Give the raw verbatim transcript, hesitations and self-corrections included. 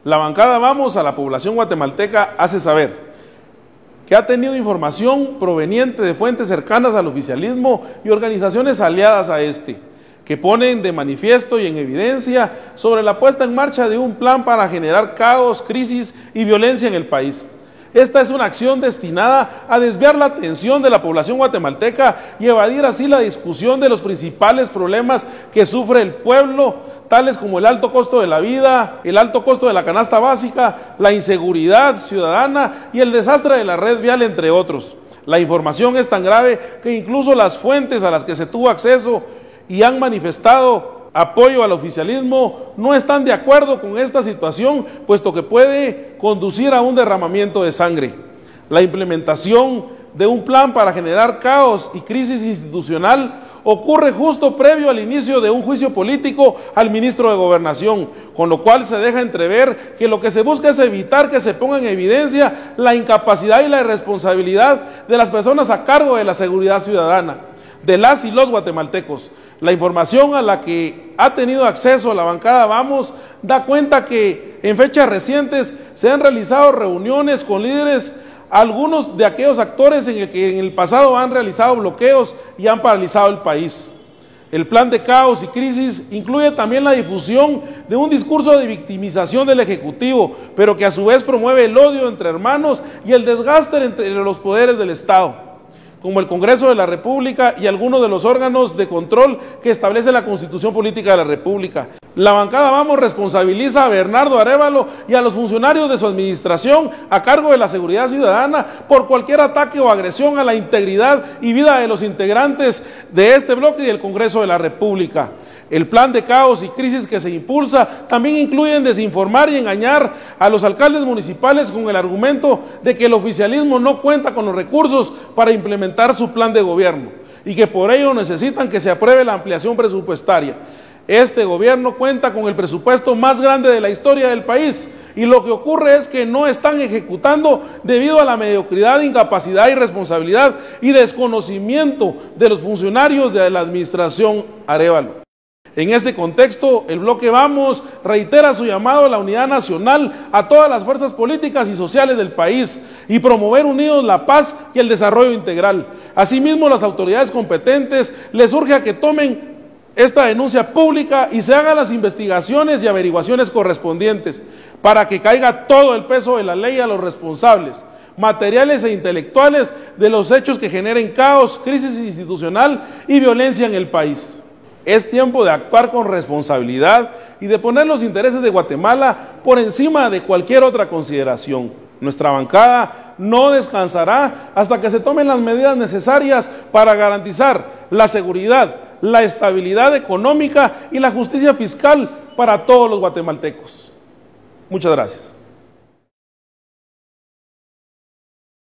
La bancada Vamos a la población guatemalteca hace saber que ha tenido información proveniente de fuentes cercanas al oficialismo y organizaciones aliadas a este, que ponen de manifiesto y en evidencia sobre la puesta en marcha de un plan para generar caos, crisis y violencia en el país. Esta es una acción destinada a desviar la atención de la población guatemalteca y evadir así la discusión de los principales problemas que sufre el pueblo, tales como el alto costo de la vida, el alto costo de la canasta básica, la inseguridad ciudadana y el desastre de la red vial, entre otros. La información es tan grave que incluso las fuentes a las que se tuvo acceso y han manifestado apoyo al oficialismo no están de acuerdo con esta situación, puesto que puede conducir a un derramamiento de sangre. La implementación de un plan para generar caos y crisis institucional ocurre justo previo al inicio de un juicio político al ministro de Gobernación, con lo cual se deja entrever que lo que se busca es evitar que se ponga en evidencia la incapacidad y la irresponsabilidad de las personas a cargo de la seguridad ciudadana, de las y los guatemaltecos. La información a la que ha tenido acceso la bancada Vamos da cuenta que en fechas recientes se han realizado reuniones con líderes, algunos de aquellos actores en el que en el pasado han realizado bloqueos y han paralizado el país. El plan de caos y crisis incluye también la difusión de un discurso de victimización del Ejecutivo, pero que a su vez promueve el odio entre hermanos y el desgaste entre los poderes del Estado, como el Congreso de la República y algunos de los órganos de control que establece la Constitución Política de la República. La bancada Vamos responsabiliza a Bernardo Arévalo y a los funcionarios de su administración a cargo de la seguridad ciudadana por cualquier ataque o agresión a la integridad y vida de los integrantes de este bloque y del Congreso de la República. El plan de caos y crisis que se impulsa también incluye desinformar y engañar a los alcaldes municipales con el argumento de que el oficialismo no cuenta con los recursos para implementar su plan de gobierno y que por ello necesitan que se apruebe la ampliación presupuestaria. Este gobierno cuenta con el presupuesto más grande de la historia del país y lo que ocurre es que no están ejecutando debido a la mediocridad, incapacidad, irresponsabilidad y desconocimiento de los funcionarios de la administración Arévalo. En ese contexto, el bloque Vamos reitera su llamado a la unidad nacional a todas las fuerzas políticas y sociales del país y promover unidos la paz y el desarrollo integral. Asimismo, las autoridades competentes les urge a que tomen esta denuncia pública y se hagan las investigaciones y averiguaciones correspondientes para que caiga todo el peso de la ley a los responsables materiales e intelectuales de los hechos que generen caos, crisis institucional y violencia en el país. Es tiempo de actuar con responsabilidad y de poner los intereses de Guatemala por encima de cualquier otra consideración. Nuestra bancada no descansará hasta que se tomen las medidas necesarias para garantizar la seguridad, la estabilidad económica y la justicia fiscal para todos los guatemaltecos. Muchas gracias.